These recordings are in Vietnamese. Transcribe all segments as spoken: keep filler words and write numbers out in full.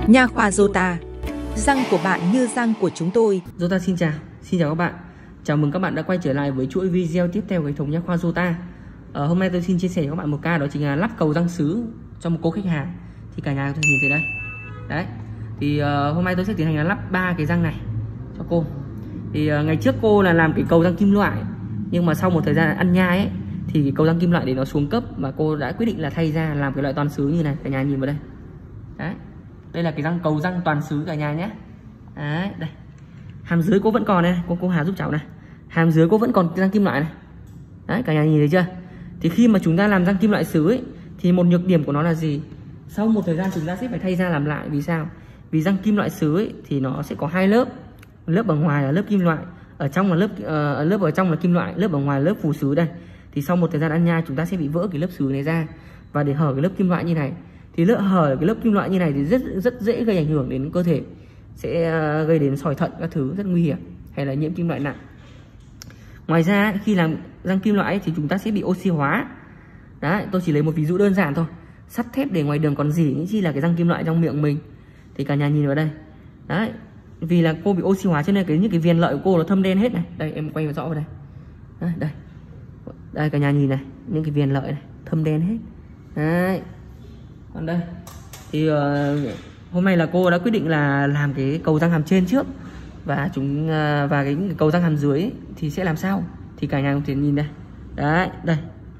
Nha khoa Jota, răng của bạn như răng của chúng tôi. Jota xin chào, xin chào các bạn. Chào mừng các bạn đã quay trở lại với chuỗi video tiếp theo của hệ thống Nha khoa Jota. Ờ, hôm nay tôi xin chia sẻ với các bạn một ca, đó chính là lắp cầu răng sứ cho một cô khách hàng. Thì cả nhà có thể nhìn thấy đây. Đấy. Thì uh, hôm nay tôi sẽ tiến hành là lắp ba cái răng này cho cô. Thì uh, ngày trước cô là làm cái cầu răng kim loại, nhưng mà sau một thời gian ăn nhai ấy thì cái cầu răng kim loại để nó xuống cấp, và cô đã quyết định là thay ra làm cái loại toàn sứ như này. Cả nhà nhìn vào đây. Đấy. Đây là cái răng cầu răng toàn sứ cả nhà nhé. Đấy, đây. Hàm dưới cô vẫn còn này, cô cô Hà giúp cháu này. Hàm dưới cô vẫn còn cái răng kim loại này. Đấy, cả nhà nhìn thấy chưa? Thì khi mà chúng ta làm răng kim loại sứ ấy, thì một nhược điểm của nó là gì? Sau một thời gian chúng ta sẽ phải thay ra làm lại. Vì sao? Vì răng kim loại sứ ấy thì nó sẽ có hai lớp. Lớp ở ngoài là lớp kim loại, ở trong là lớp uh, lớp ở trong là kim loại, lớp ở ngoài là lớp phù sứ đây. Thì sau một thời gian ăn nhai chúng ta sẽ bị vỡ cái lớp sứ này ra, và để hở cái lớp kim loại như này, thì lớp hở cái lớp kim loại như này thì rất rất dễ gây ảnh hưởng đến cơ thể, sẽ uh, gây đến sỏi thận các thứ, rất nguy hiểm, hay là nhiễm kim loại nặng. Ngoài ra khi làm răng kim loại ấy, thì chúng ta sẽ bị oxy hóa. Đấy, tôi chỉ lấy một ví dụ đơn giản thôi. Sắt thép để ngoài đường còn gì những chi là cái răng kim loại trong miệng mình. Thì cả nhà nhìn vào đây. Đấy, vì là cô bị oxy hóa cho nên cái những cái viền lợi của cô nó thâm đen hết này. Đây em quay vào rõ vào đây. Đấy, đây. Đây cả nhà nhìn này, những cái viền lợi này thâm đen hết. Đấy. Còn đây thì uh, hôm nay là cô đã quyết định là làm cái cầu răng hàm trên trước, và chúng uh, và cái, cái cầu răng hàm dưới ấy, thì sẽ làm sao? Thì cả nhà có thể nhìn đây. Đấy, đây.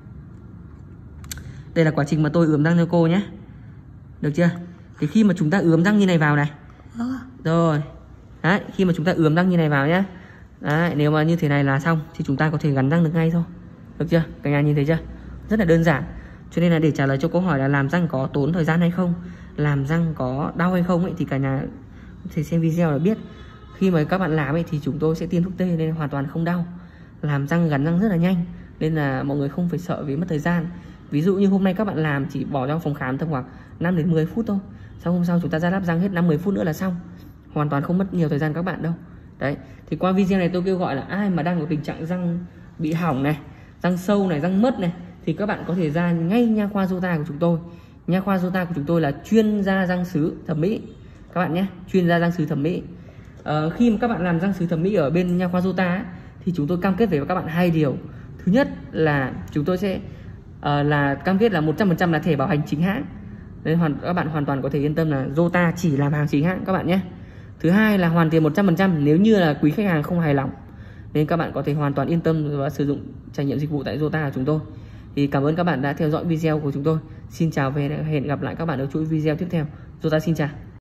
Đây là quá trình mà tôi ướm răng cho cô nhé. Được chưa? Thì khi mà chúng ta ướm răng như này vào này. Rồi. Đấy, khi mà chúng ta ướm răng như này vào nhé. Đấy, nếu mà như thế này là xong thì chúng ta có thể gắn răng được ngay thôi. Được chưa? Cả nhà nhìn thấy chưa? Rất là đơn giản. Cho nên là để trả lời cho câu hỏi là làm răng có tốn thời gian hay không, làm răng có đau hay không ấy, thì cả nhà có thể xem video là biết. Khi mà các bạn làm ấy thì chúng tôi sẽ tiêm thuốc tê nên hoàn toàn không đau. Làm răng gắn răng rất là nhanh, nên là mọi người không phải sợ vì mất thời gian. Ví dụ như hôm nay các bạn làm chỉ bỏ trong phòng khám tầm khoảng năm đến mười phút thôi. Sau hôm sau chúng ta ra lắp răng hết năm mười phút nữa là xong. Hoàn toàn không mất nhiều thời gian các bạn đâu. Đấy, thì qua video này tôi kêu gọi là ai mà đang có tình trạng răng bị hỏng này, răng sâu này, răng mất này, thì các bạn có thể ra ngay nha khoa Jota của chúng tôi. Nha khoa Jota của chúng tôi là chuyên gia răng sứ thẩm mỹ các bạn nhé, chuyên gia răng sứ thẩm mỹ. Ờ, khi mà các bạn làm răng sứ thẩm mỹ ở bên nha khoa Jota thì chúng tôi cam kết với các bạn hai điều. Thứ nhất là chúng tôi sẽ uh, là cam kết là một trăm phần trăm là thẻ bảo hành chính hãng, nên hoàn các bạn hoàn toàn có thể yên tâm là Jota chỉ làm hàng chính hãng các bạn nhé. Thứ hai là hoàn tiền một trăm phần trăm nếu như là quý khách hàng không hài lòng, nên các bạn có thể hoàn toàn yên tâm và sử dụng trải nghiệm dịch vụ tại Jota của chúng tôi. Thì cảm ơn các bạn đã theo dõi video của chúng tôi. Xin chào và hẹn gặp lại các bạn ở chuỗi video tiếp theo. Jota xin chào.